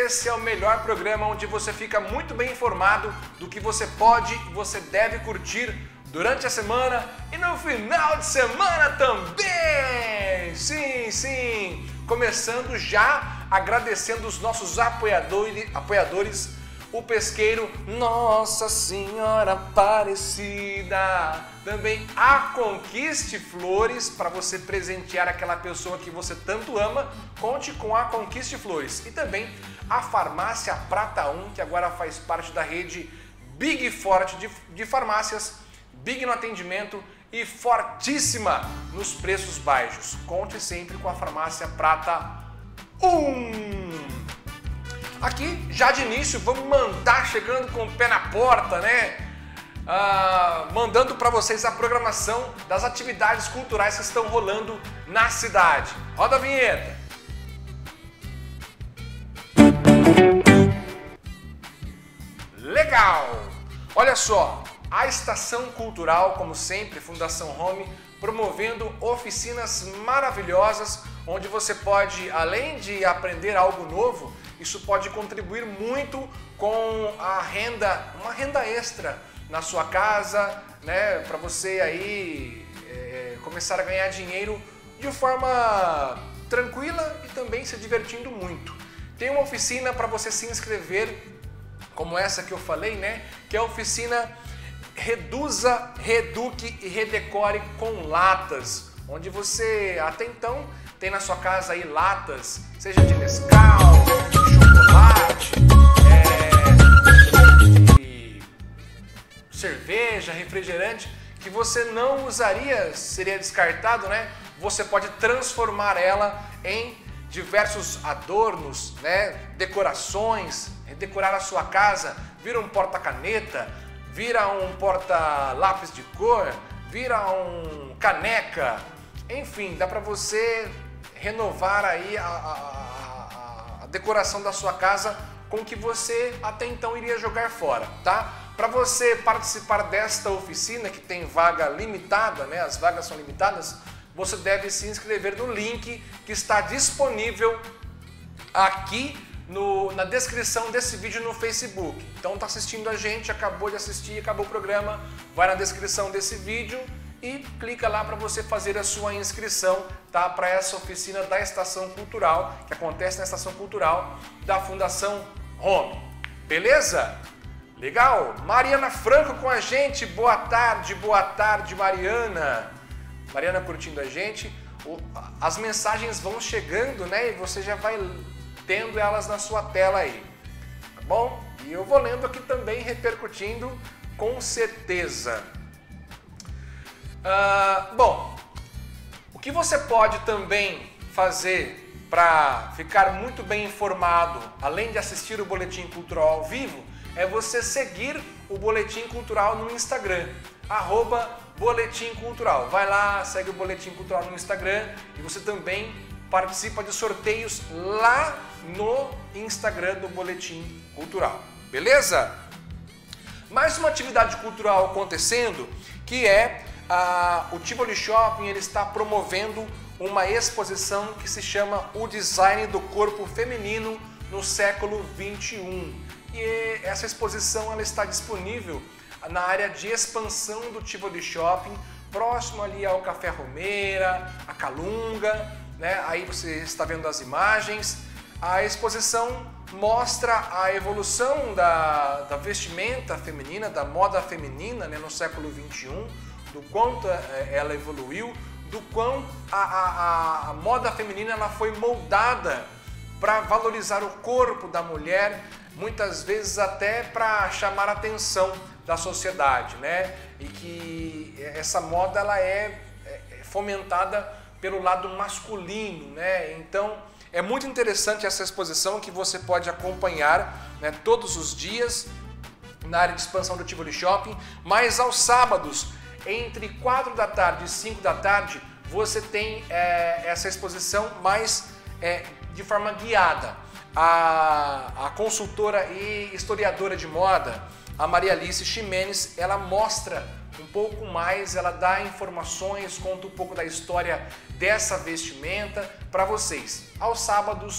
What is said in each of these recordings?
esse é o melhor programa onde você fica muito bem informado do que você pode e você deve curtir durante a semana e no final de semana também. Sim, sim. Começando já agradecendo os nossos apoiadores, o pesqueiro Nossa Senhora Aparecida. Também a Conquiste Flores, para você presentear aquela pessoa que você tanto ama, conte com a Conquiste Flores. E também a Farmácia Prata 1, que agora faz parte da rede Big Forte de farmácias, big no atendimento e fortíssima nos preços baixos. Conte sempre com a Farmácia Prata 1. Aqui, já de início, vamos mandar chegando com o pé na porta, né? Mandando para vocês a programação das atividades culturais que estão rolando na cidade. Roda a vinheta! Legal! Olha só, a Estação Cultural, como sempre, Fundação Home, promovendo oficinas maravilhosas, onde você pode, além de aprender algo novo, isso pode contribuir muito com uma renda extra na sua casa, né, para você aí começar a ganhar dinheiro de forma tranquila e também se divertindo muito. Tem uma oficina para você se inscrever, como essa que eu falei, né, que é a oficina Reduza, Reduque e Redecore com latas, onde você até então tem na sua casa aí latas, seja de Nescau, de chocolate, cerveja, refrigerante, que você não usaria, seria descartado, né? Você pode transformar ela em diversos adornos, né? Decorações, decorar a sua casa, vira um porta-caneta, vira um porta-lápis de cor, vira um caneca, enfim, dá para você renovar aí a decoração da sua casa com o que você até então iria jogar fora, tá? Para você participar desta oficina, que tem vaga limitada, né? As vagas são limitadas, você deve se inscrever no link que está disponível aqui na descrição desse vídeo no Facebook. Então tá assistindo a gente, acabou de assistir, acabou o programa, vai na descrição desse vídeo e clica lá para você fazer a sua inscrição, tá? Para essa oficina da Estação Cultural, que acontece na Estação Cultural da Fundação Home. Beleza? Legal? Mariana Franco com a gente, boa tarde, Mariana. Mariana curtindo a gente. As mensagens vão chegando, né? E você já vai tendo elas na sua tela aí, tá bom? E eu vou lendo aqui também, repercutindo com certeza. Bom, o que você pode também fazer para ficar muito bem informado, além de assistir o Boletim Cultural ao vivo, é você seguir o Boletim Cultural no Instagram, @Boletim Cultural. Vai lá, segue o Boletim Cultural no Instagram e você também participa de sorteios lá no Instagram do Boletim Cultural. Beleza? Mais uma atividade cultural acontecendo, que é o Tivoli Shopping. Ele está promovendo uma exposição que se chama O Design do Corpo Feminino no Século XXI. E essa exposição ela está disponível na área de expansão do Tivoli Shopping, próximo ali ao Café Romeira, a Calunga, né? Aí você está vendo as imagens. A exposição mostra a evolução da vestimenta feminina, da moda feminina, né, no século XXI, do quanto ela evoluiu, do quão a moda feminina ela foi moldada para valorizar o corpo da mulher, muitas vezes até para chamar a atenção da sociedade, né? E que essa moda ela é fomentada pelo lado masculino, né? Então é muito interessante essa exposição que você pode acompanhar, né, todos os dias na área de expansão do Tivoli Shopping, mas aos sábados, entre 4 da tarde e 5 da tarde, você tem essa exposição mais de forma guiada. A consultora e historiadora de moda, a Maria Alice Ximenes, ela mostra um pouco mais, ela dá informações, conta um pouco da história dessa vestimenta para vocês, aos sábados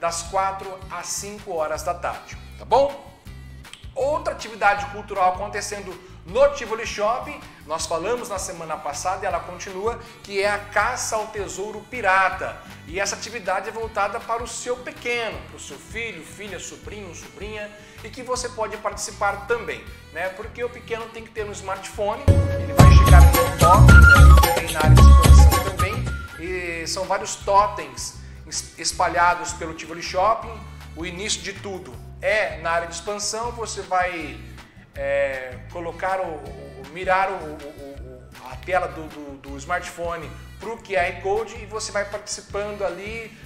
das 4 às 5 horas da tarde, tá bom? Outra atividade cultural acontecendo no Tivoli Shopping, nós falamos na semana passada e ela continua, que é a caça ao tesouro pirata. E essa atividade é voltada para o seu pequeno, para o seu filho, filha, sobrinho, sobrinha, e que você pode participar também, né? Porque o pequeno tem que ter um smartphone, ele vai chegar no totem, né? Tem na área de exposição também, e são vários totens espalhados pelo Tivoli Shopping. O início de tudo é na área de expansão, você vai colocar mirar a tela do smartphone para o QR Code e você vai participando ali,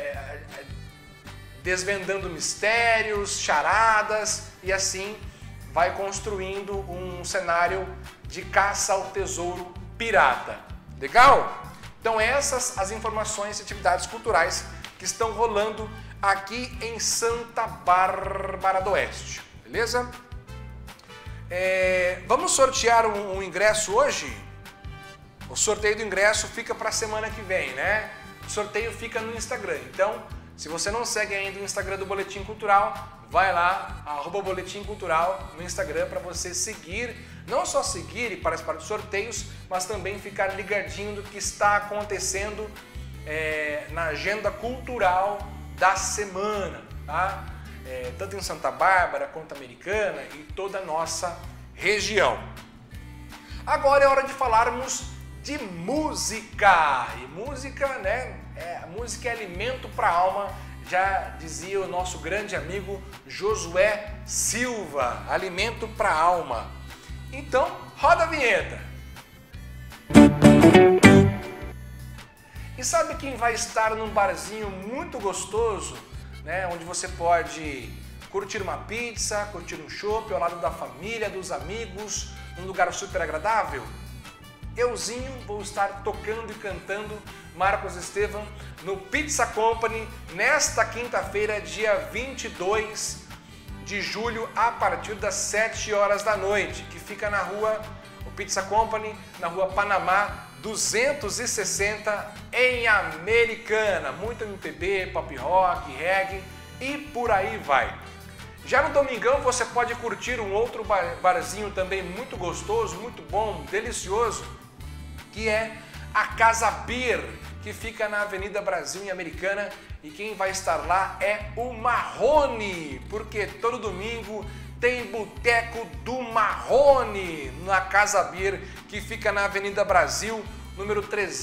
desvendando mistérios, charadas, e assim vai construindo um cenário de caça ao tesouro pirata. Legal? Então essas as informações e atividades culturais que estão rolando aqui em Santa Bárbara do Oeste, beleza? Vamos sortear um ingresso hoje? O sorteio do ingresso fica para a semana que vem, né? O sorteio fica no Instagram. Então, se você não segue ainda o Instagram do Boletim Cultural, vai lá, @Boletim Cultural no Instagram, para você seguir, não só seguir e participar dos sorteios, mas também ficar ligadinho do que está acontecendo na agenda cultural da semana, tá? Tanto em Santa Bárbara quanto Americana e toda a nossa região. Agora é hora de falarmos de música. E música, né? Música é alimento para a alma, já dizia o nosso grande amigo Josué Silva, alimento para a alma. Então, roda a vinheta. E sabe quem vai estar num barzinho muito gostoso, né, onde você pode curtir uma pizza, curtir um chopp ao lado da família, dos amigos, num lugar super agradável? Euzinho vou estar tocando e cantando Marcos Estevam no Pizza Company nesta quinta-feira, dia 22 de julho, a partir das 7 horas da noite, que fica na rua, o Pizza Company, na rua Panamá 260, em Americana. Muito MPB, pop rock, reggae e por aí vai. Já no domingão você pode curtir um outro barzinho também muito gostoso, muito bom, delicioso, que é a Casa Beer, que fica na Avenida Brasil em Americana, e quem vai estar lá é o Marrone, porque todo domingo tem Boteco do Marrone na Casa Beer, que fica na Avenida Brasil, número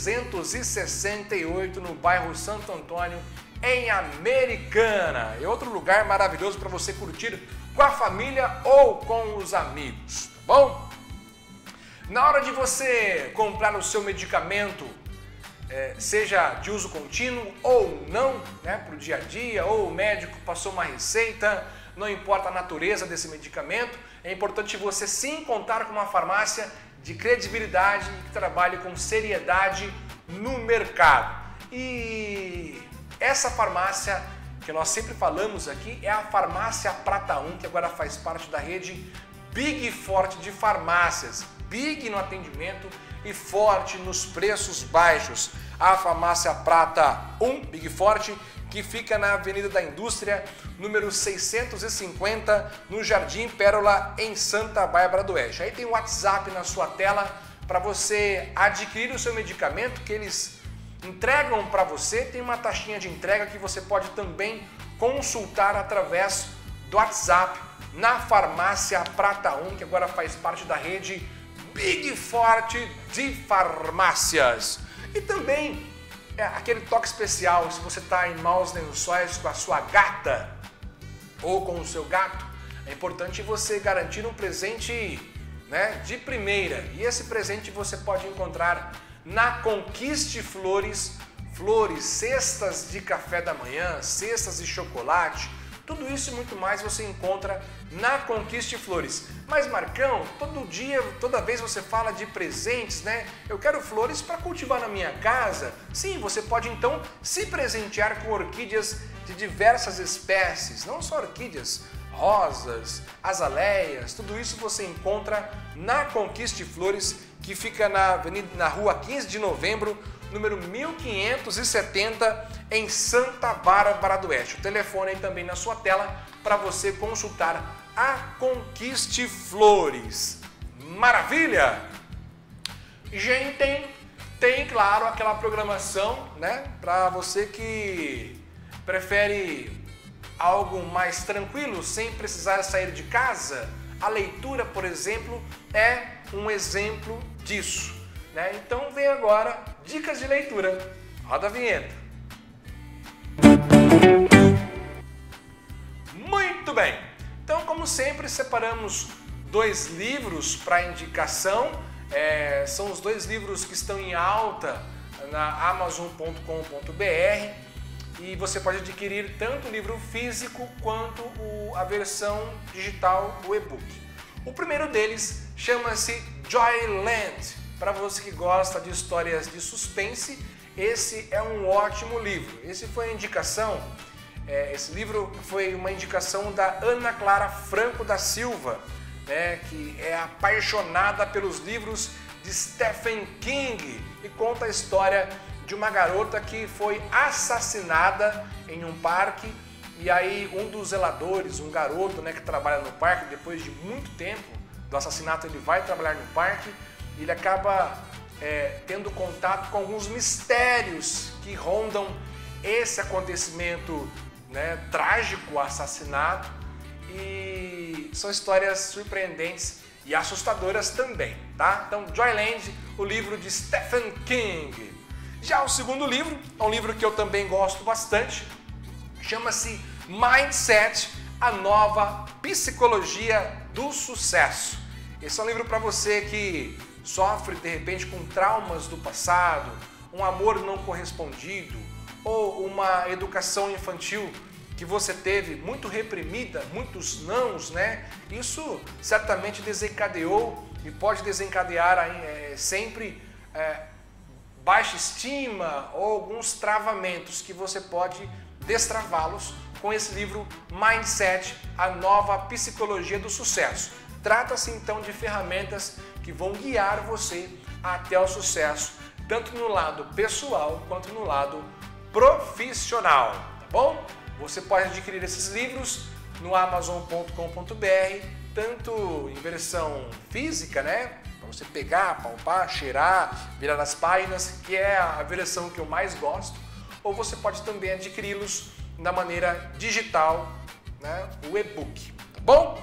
368, no bairro Santo Antônio, em Americana. É outro lugar maravilhoso para você curtir com a família ou com os amigos, tá bom? Na hora de você comprar o seu medicamento, seja de uso contínuo ou não, né, para o dia a dia, ou o médico passou uma receita, não importa a natureza desse medicamento, é importante você sim contar com uma farmácia de credibilidade que trabalhe com seriedade no mercado. E essa farmácia que nós sempre falamos aqui é a Farmácia Prata 1, que agora faz parte da rede Big Forte de farmácias. Big no atendimento e forte nos preços baixos. A Farmácia Prata 1, Big Forte, que fica na Avenida da Indústria, número 650, no Jardim Pérola, em Santa Bárbara do Oeste. Aí tem o WhatsApp na sua tela para você adquirir o seu medicamento, que eles entregam para você. Tem uma taxinha de entrega que você pode também consultar através do WhatsApp na Farmácia Prata 1, que agora faz parte da rede Big Forte de farmácias. E também aquele toque especial, se você está em maus lençóis com a sua gata ou com o seu gato, é importante você garantir um presente, né, de primeira. E esse presente você pode encontrar na Conquiste Flores, cestas de café da manhã, cestas de chocolate, tudo isso e muito mais você encontra na Conquiste Flores. Mas Marcão, todo dia, toda vez você fala de presentes, né? Eu quero flores para cultivar na minha casa. Sim, você pode então se presentear com orquídeas de diversas espécies, não só orquídeas, rosas, azaleias, tudo isso você encontra na Conquiste Flores, que fica na rua 15 de novembro, número 1570, em Santa Bárbara do Oeste. O telefone aí também na sua tela para você consultar a Conquiste Flores. Maravilha! Gente, tem claro aquela programação, né? Para você que prefere algo mais tranquilo, sem precisar sair de casa. A leitura, por exemplo, é um exemplo disso, né? Então vem agora dicas de leitura. Roda a vinheta. Muito bem. Então, como sempre, separamos 2 livros para indicação. São os 2 livros que estão em alta na Amazon.com.br e você pode adquirir tanto o livro físico quanto a versão digital, o e-book. O primeiro deles chama-se Joyland. Para você que gosta de histórias de suspense, esse é um ótimo livro. Esse foi a indicação. Esse livro foi uma indicação da Ana Clara Franco da Silva, né, que é apaixonada pelos livros de Stephen King e conta a história de uma garota que foi assassinada em um parque, e aí um dos zeladores, um garoto, né, que trabalha no parque, depois de muito tempo do assassinato ele vai trabalhar no parque e ele acaba tendo contato com alguns mistérios que rondam esse acontecimento, né, trágico, assassinato, e são histórias surpreendentes e assustadoras também, tá? Então, Joyland, o livro de Stephen King. Já o segundo livro, é um livro que eu também gosto bastante, chama-se Mindset, a nova psicologia do sucesso. Esse é um livro para você que sofre, de repente, com traumas do passado, um amor não correspondido, ou uma educação infantil que você teve muito reprimida, muitos nãos, né? Isso certamente desencadeou e pode desencadear sempre baixa estima ou alguns travamentos que você pode destravá-los com esse livro Mindset, a nova psicologia do sucesso. Trata-se então de ferramentas que vão guiar você até o sucesso, tanto no lado pessoal quanto no lado profissional, tá bom? Você pode adquirir esses livros no Amazon.com.br, tanto em versão física, né? Para você pegar, palpar, cheirar, virar as páginas, que é a versão que eu mais gosto, ou você pode também adquiri-los da maneira digital, né? O e-book, tá bom?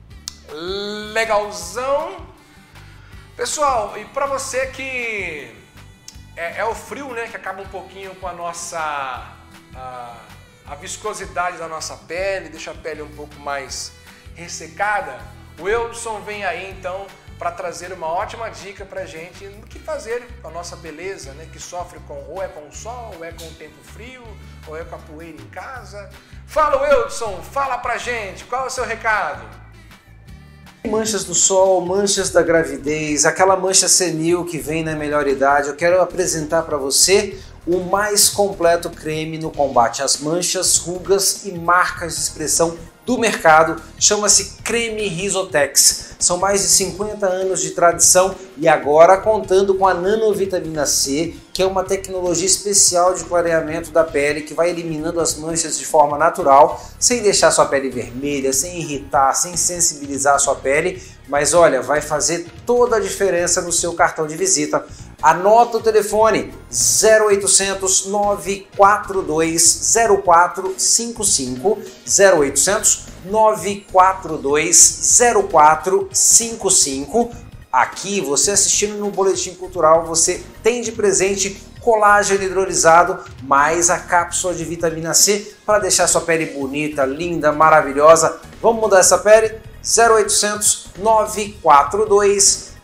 Legalzão! Pessoal, e para você que é o frio, né, que acaba um pouquinho com a nossa a viscosidade da nossa pele, deixa a pele um pouco mais ressecada, o Eudson vem aí então para trazer uma ótima dica pra gente do que fazer com a nossa beleza, né, que sofre ou é com o sol, ou é com o tempo frio, ou é com a poeira em casa. Fala, Eudson, fala pra gente, qual é o seu recado? Manchas do sol, manchas da gravidez, aquela mancha senil que vem na melhor idade, eu quero apresentar para você o mais completo creme no combate às manchas, rugas e marcas de expressão do mercado. Chama-se Creme Risotex. São mais de 50 anos de tradição e agora contando com a nanovitamina C, que é uma tecnologia especial de clareamento da pele que vai eliminando as manchas de forma natural, sem deixar sua pele vermelha, sem irritar, sem sensibilizar a sua pele, mas olha, vai fazer toda a diferença no seu cartão de visita. Anota o telefone 0800 942 0455, 0800 942 0455. Aqui, você assistindo no Boletim Cultural, você tem de presente colágeno hidrolisado, mais a cápsula de vitamina C para deixar sua pele bonita, linda, maravilhosa. Vamos mudar essa pele? 0800 942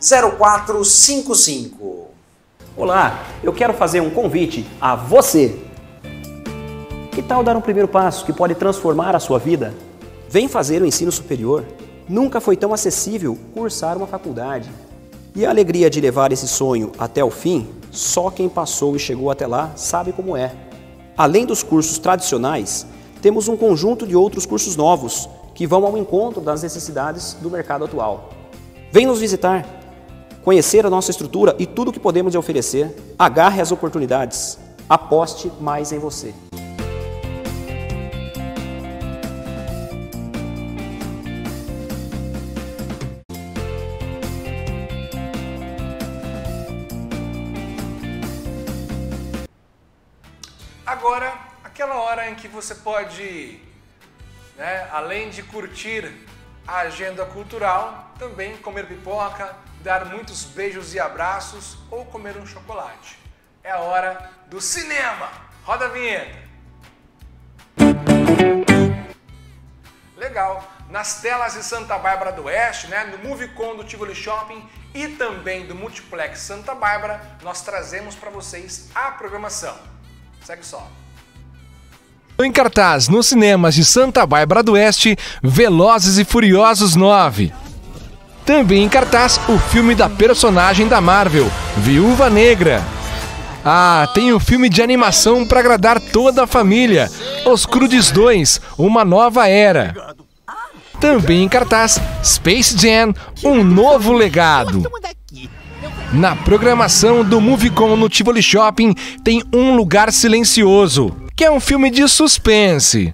0455. Olá, eu quero fazer um convite a você. Que tal dar um primeiro passo que pode transformar a sua vida? Vem fazer o ensino superior. Nunca foi tão acessível cursar uma faculdade. E a alegria de levar esse sonho até o fim, só quem passou e chegou até lá sabe como é. Além dos cursos tradicionais, temos um conjunto de outros cursos novos que vão ao encontro das necessidades do mercado atual. Vem nos visitar! conhecer a nossa estrutura e tudo o que podemos lhe oferecer, agarre as oportunidades, aposte mais em você. Agora, aquela hora em que você pode, além de curtir a agenda cultural, também comer pipoca, dar muitos beijos e abraços ou comer um chocolate. É a hora do cinema. Roda a vinheta. Legal. Nas telas de Santa Bárbara do Oeste, no MovieCon do Tivoli Shopping e também do Multiplex Santa Bárbara, nós trazemos para vocês a programação. Segue só. Em cartaz nos cinemas de Santa Bárbara do Oeste, Velozes e Furiosos 9. Também em cartaz o filme da personagem da Marvel, Viúva Negra. Tem o filme de animação para agradar toda a família, Os Croods 2, Uma Nova Era. Também em cartaz, Space Jam, Um Novo Legado. Na programação do MovieCon no Tivoli Shopping tem Um Lugar Silencioso, que é um filme de suspense.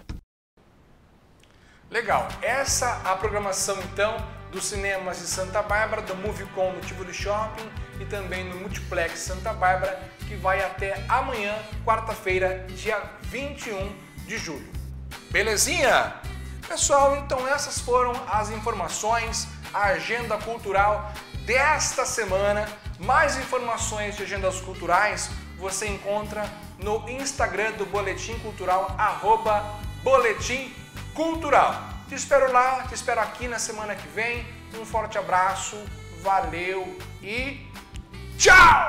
Legal, essa é a programação então dos cinemas de Santa Bárbara, do MovieCon no Tivoli Shopping e também no Multiplex Santa Bárbara, que vai até amanhã, quarta-feira, dia 21 de julho. Belezinha? Pessoal, então essas foram as informações, a agenda cultural desta semana. Mais informações de agendas culturais você encontra no Instagram do Boletim Cultural, @Boletim Cultural. Te espero lá, te espero aqui na semana que vem. Um forte abraço, valeu e tchau!